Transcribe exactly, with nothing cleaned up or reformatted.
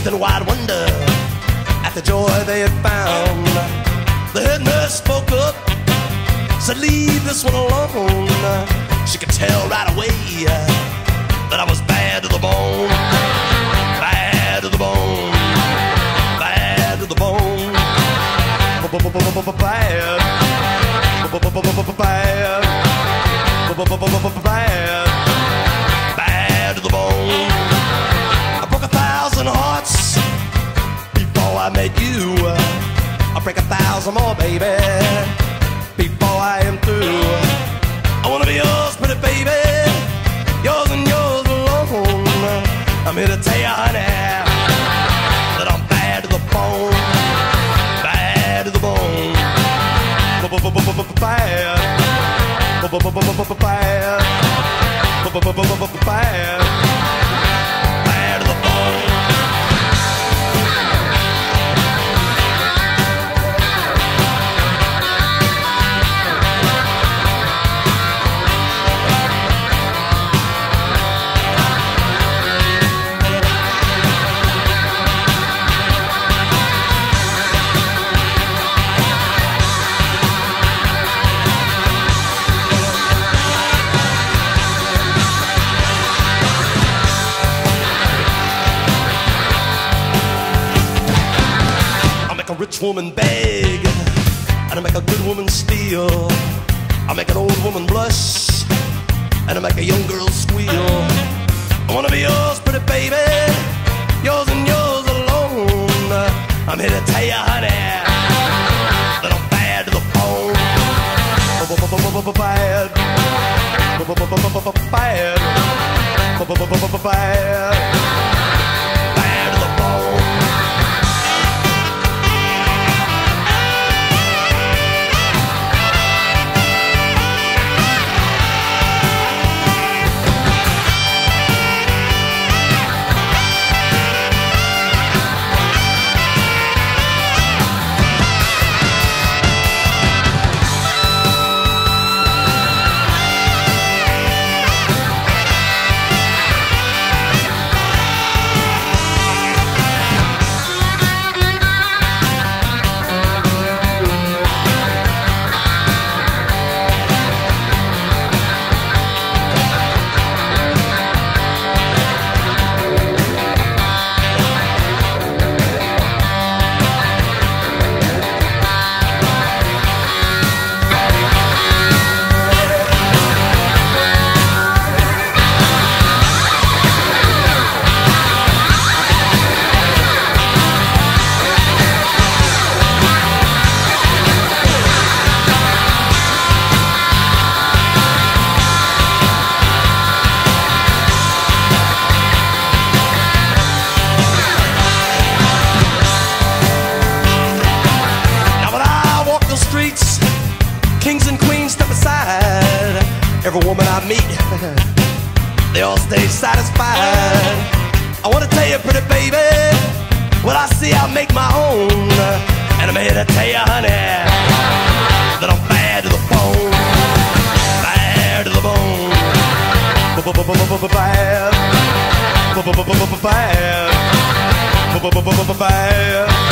in wide wonder at the joy they had found. The head nurse spoke up, said, leave this one alone. She could tell right away that I was bad to the bone. Bad to the bone. Bad to the bone. Bad. Bad. Bad. Bad to the bone. I broke a thousand hearts before I met you. I'll break a thousand more, baby, before I am through. I wanna be yours, pretty baby, yours and yours alone. I'm here to tell you, honey, that I'm bad to the bone. Bad to the bone. Bad. Bad. Bad. Bad to the bone. A rich woman beg, and I make a good woman steal. I make an old woman blush, and I make a young girl squeal. I wanna be yours, pretty baby, yours and yours alone. I'm here to tell you, honey, that I'm bad to the bone. Bad. Bad. Bad. Bad to the bone. Kings and queens step aside. Every woman I meet, they all stay satisfied. I wanna tell you, pretty baby, what I see I make my own. And I'm here to tell you, honey, that I'm bad to the bone. Bad to the bone. Bad. Bad. Bad.